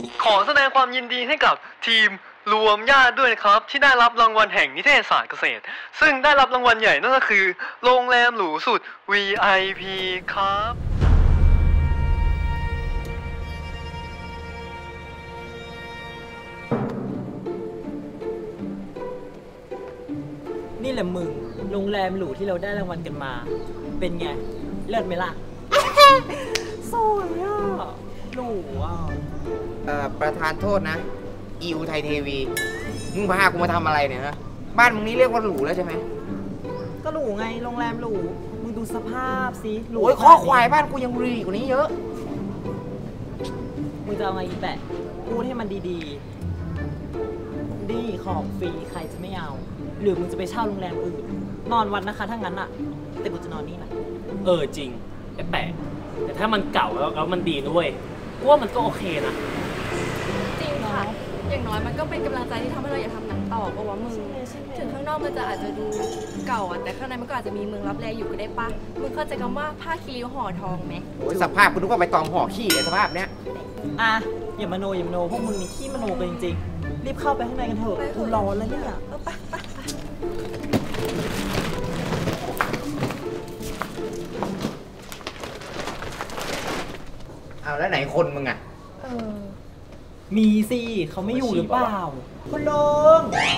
ขอแสดงความยินดีให้กับทีมรวมญาติด้วยนะครับที่ได้รับรางวัลแห่งนิเทศศาสตร์เกษตรซึ่งได้รับรางวัลใหญ่นั่นก็คือโรงแรมหรูสุด VIP ครับนี่แหละมึงโรงแรมหรูที่เราได้รางวัลกันมาเป็นไงเลิศไหมล่ะ สวยอ่ะหรูอ่ะประธานโทษนะอีอุทัยเทวีมึงพากูมาทำอะไรเนี่ยฮะบ้านมึงนี่เรียกว่าหรูแล้วใช่ไหมก็หรูไงโรงแรมหรูมึงดูสภาพสิหรูโอ้ยข้อควายบ้านกูยังรีกว่านี้เยอะมึงจะเอาไงอีแปะพูดให้มันดีๆดีของฟรีใครจะไม่เอาหรือมึงจะไปเช่าโรงแรมอื่นนอนวัดนะคะถ้างั้นอะแต่กูจะนอนนี่นะจริงไอ้แปะแต่ถ้ามันเก่าแล้วมันดีด้วยกูว่ามันก็โอเคนะจริงค่ะอย่างน้อยมันก็เป็นกำลังใจที่ทำให้เราอยากทำหนังต่อปะวะมึงถึงข้างนอกมันจะอาจจะดูเก่าอ่ะแต่ข้างในมันก็อาจจะมีเมืองลับแลอยู่ก็ได้ปะมึงเข้าใจคำว่าผ้าคีริ้วห่อทองไหมโอ้ยสภาพกูนึกว่าใบตองห่อขี้เลยสภาพเนี้ยอย่ามโนพวกมึงนี่ขี้มโนกันจริงๆรีบเข้าไปข้างในกันเถอะกูร้อนแล้วเนี่ยไปเอาแล้วไหนคนมึงอ่ะมีสิเขาไม่อยู่หรือเปล่าคุณลุง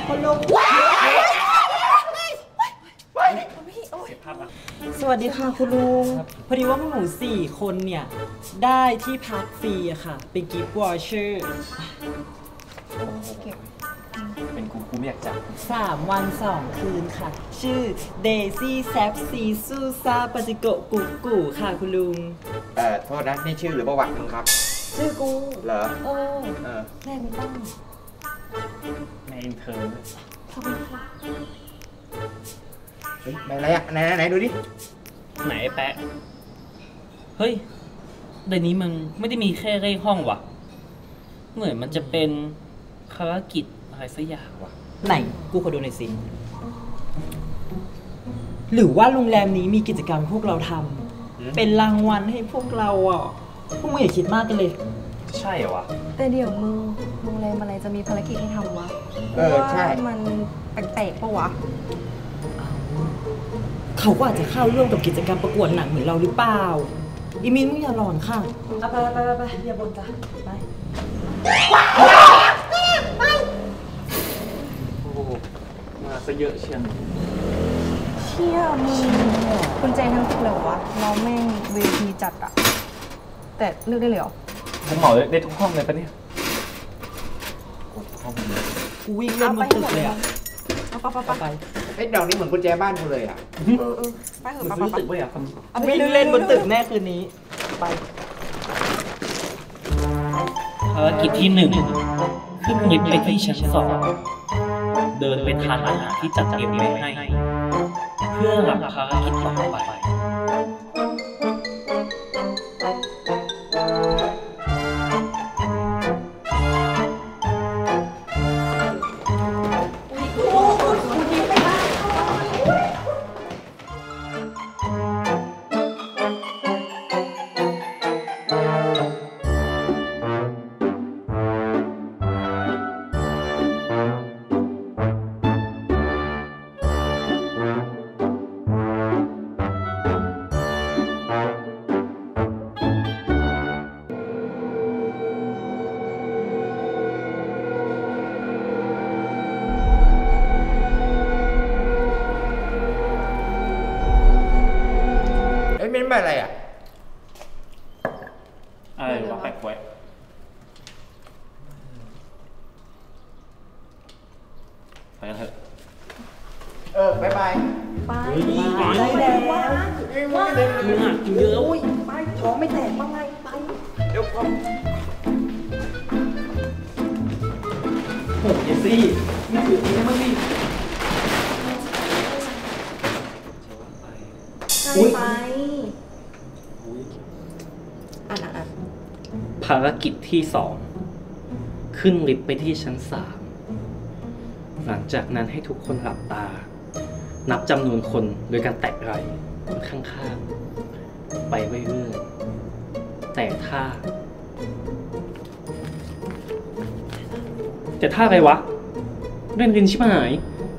สวัสดีค่ะคุณลุงพอดีว่าพวกหนู4 คนเนี่ยได้ที่พักฟรีอะค่ะเป็นกิฟต์วอเชอร์เป็นกูไม่อยากจับ 3 วัน 2 คืนค่ะชื่อเดซี่แซปซีซูซาปาจิโกะกูค่ะคุณลุงโทษนะนี่ชื่อหรือประวัติมึงครับชื่อกูเหรอแม่ไม่ต้องในอินเทอร์ขอบคุณค่ะเฮ้ยอะไรอ่ะไหนดูดิไหนแปะเฮ้ยเดี๋ยวนี้มันไม่ได้มีแค่เลขห้องว่ะเหมือนมันจะเป็นภารกิจอะไรสักอย่างว่ะไหนกูขอดูหน่อยสิหรือว่าโรงแรมนี้มีกิจกรรมพวกเราทำเป็นรางวัลให้พวกเราอ่ะพวกมึงอย่าคิดมากกันเลยใช่เหรอวะแต่เดี๋ยวมึงโรงแรมอะไรจะมีภารกิจให้ทำวะใช่มันแปลกๆปะวะเขาก็อาจจะเข้าร่วมกับกิจกรรมประกวดหนังเหมือนเราหรือเปล่าอีมินมึงอย่าหลอนค่ะไปอย่าบ่นจ้ะไปโอ้มาซะเยอะเชียงเชี่ยมึงคุณใจทั้งตึกเลยวะเราแม่งเวทีจัดอะแต่เลือกได้เลยเหรอผมเหมาได้ทุกห้องเลยปะเนี่ยห้องนี้กูวิ่งเล่นบนตึกเลยอะไปไอ้ดอกนี้เหมือนกุญแจบ้านกูเลยอ่ะไปเถอะไปตึกไปอ่ะวิ่งเล่นบนตึกแน่คืนนี้ไปภารกิจที่ 1ขึ้นลิฟต์ไปที่ชั้น 2เดินไปทานอาหารที่จัดเตรียมไว้ให้เพื่อรับภารกิจต่อไปเป็นอะไรอ่ะอะไรวะแปลกไว้ไปกันเถอะบายไปได้แล้วว่าเนื้อเยอะอุ้ยไปท้องไม่แตกบ้างไงไปเดี๋ยวก่อนโหเจสซี่ไม่ถือนี้ได้มั้งดิไปภารกิจที่ 2ขึ้นลิฟต์ไปที่ชั้น 3หลังจากนั้นให้ทุกคนหลับตานับจำนวนคนโดยการแตะไหล่ข้างๆไปเรื่อยๆแต่ถ้าแต่ท่าอะไรวะเล่นรินชิบหาย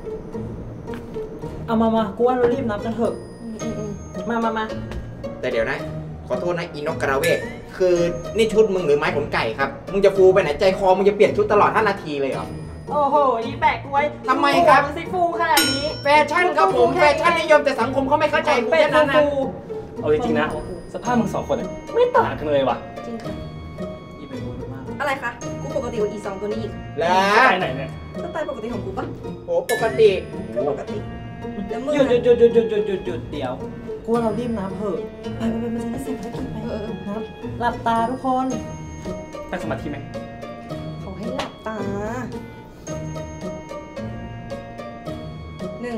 เอามากูว่าเรารีบนับกันเถอะมาแต่เดี๋ยวนะ ขอโทษนะอีนกกระเวกคือนี่ชุดมึงหรือไม้ขนไก่ครับ มึงจะฟูไปไหนใจคอมึงจะเปลี่ยนชุดตลอด5 นาทีเลยเหรอโอ้โหอีแปะกล้วยทำไมครับมันสิฟูขนาดนี้แฟชั่นครับผมแฟชั่นนิยมแต่สังคมเขาไม่เข้าใจกูเป็แค่ดนั้นนะฟูเอาจริงๆนะสภาพมึง2 คนอะไม่ต่างกันเลยว่ะจริงค่ะอีเป็ดฟูมากอะไรคะ กูปกติกว่าอี2ตัวนี้อีกแล้วไปไหนเนี่ยสไตล์ปกติของกูปะโหปกติก็ปกติ แล้วมึงหยุดอะเดี๋ยวกูว่าเรารีบนับเถอะไปมันจะได้เสร็จภารกิจไปนับหลับตาทุกคนตั้งสมาธิไหมเขาให้หลับตา 1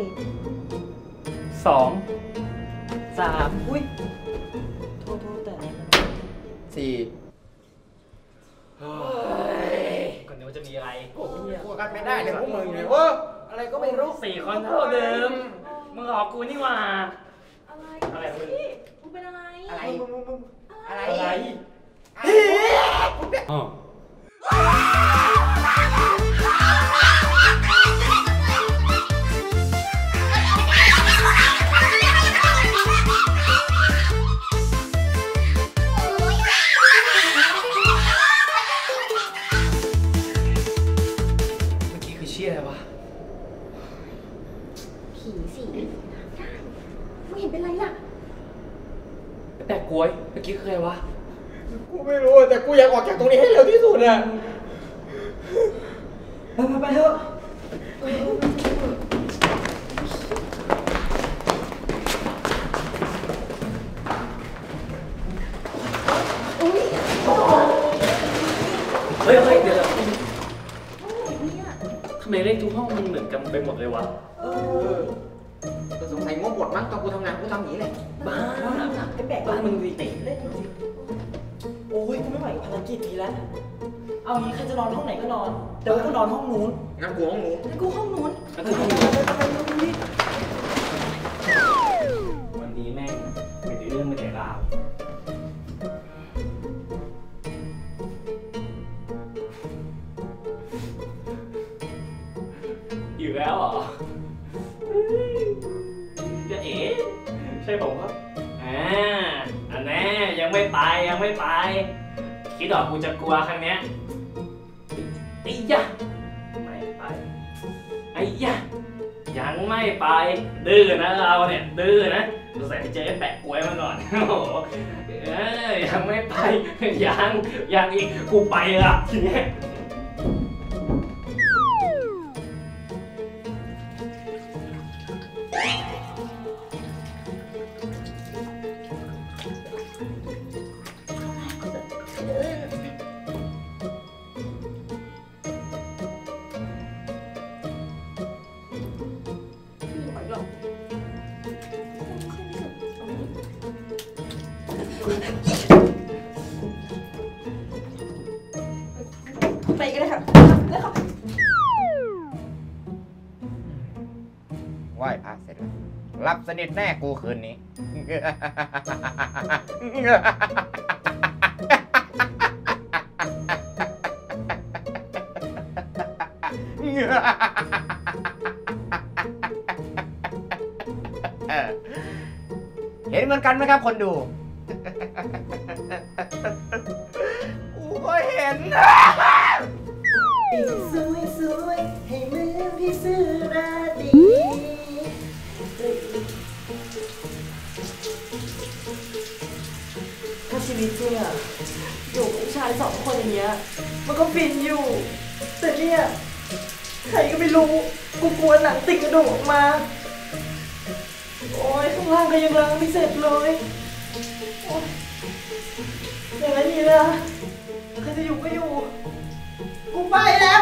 2 3อุ้ยโทษแต่ 4 ก่อนเดี๋ยวจะมีอะไรกูกันไม่ได้เลยพวกมึงเนี่ยเว้ยอะไรก็ไม่รู้ 4 คนเท่าเดิมมึงหลอกกูนี่หว่า อะไรมึงมึงเป็นอะไรอะไรอะไรอะไร อ๋อ เมื่อกี้คือเชี่ยอะไรวะผีสิมึงเห็นเป็นไรล่ะแปลกกล้วยเมื่อกี้คืออะไรวะกูไม่รู้แต่กูอยากออกจากตรงนี้ให้เร็วที่สุดอะไปเถอะเฮ้ยเดี๋ยวทำไมเลขทุกห้องมันเหมือนกันไปหมดเลยวะก็สงสัยงงหมดมั้งตอนกูทำงานกูทำอย่างนี้เลยบ้าไอ้แปะบ้านมึงดีติเล่นจริงโอ้ยกูไม่ไหวกับภารกิจนี้แล้ว เอางี้ใครจะนอนห้องไหนก็นอนเดี๋ยวกูนอนห้องนู้นงั้นกูห้องหนูแล้วกูห้องนู้นวันนี้แม่งไม่ได้เรื่องไม่ได้ราวอยู่แล้วเหรอจะเอ๋ใช่ผมครับอันแน่ยังไม่ไปคิดออกกูจะกลัวครั้งเนี้ยไอ้ยะไม่ไปไอ้ยะยังไม่ไปดื้อนะเราเนี่ยดื้อนะสงสัยไปเจอไอ้แปะกล้วยมาก่อนโอ้โหยังไม่ไปยังอีกกูไปละทีเนี้ยไปกันเลยค่ะเลยค่ะไหว้พระเสร็จแล้วรับสนิทแน่กูคืนนี้ เห็นเหมือนกันไหมครับคนดู กูก็เห็นสวยให้มือพี่ซื้อราตรีถ้าชีวิตเนี่ยอยู่กับผู้ชาย2 คนอย่างเงี้ยมันก็ฟินอยู่ แต่เนี่ยใครก็ไม่รู้กูกลัวหนังติดกระดูกออกมา โอ้ยข้างล่างก็ยังล้างไม่เสร็จเลยโอ๊ยอย่างนั้นนี่นะใครจะอยู่ก็อยู่ กูไปแล้ว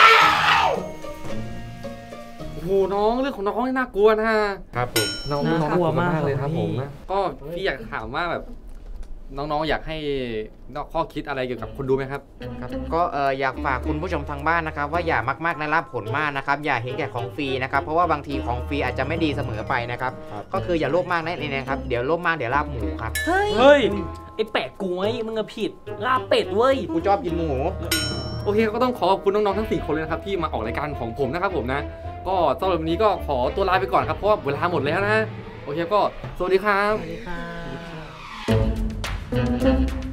โอ้โหน้องเรื่องของน้องนี่น่ากลัวนะครับผมน้องน่ากลัวมากเลยครับครับผมพี่นะก็พี่อยากถามว่าแบบน้องๆอยากให้นอกข้อคิดอะไรเกี่ยวกับคนดูไหมครับครับก็อยากฝากคุณผู้ชมทางบ้านนะครับว่าอย่ามากๆนะรับผลมากนะครับอย่าเห็นแก่ของฟรีนะครับเพราะว่าบางทีของฟรีอาจจะไม่ดีเสมอไปนะครับก็คืออย่าโลภมากนั่นเองนะครับเดี๋ยวโลภมากเดี๋ยวลาบหมูครับเฮ้ย ไอแปะกล้วยมึงอะผิด ลาบเป็ดเว้ยกูชอบกินหมูโอเคก็ต้องขอบคุณน้องๆทั้ง4คนเลยนะครับที่มาออกรายการของผมนะครับผมนะก็สำหรับวันนี้ก็ขอตัวลาไปก่อนครับเพราะว่าเวลาหมดแล้วนะโอเคก็สวัสดีครับสวัสดีค่ะ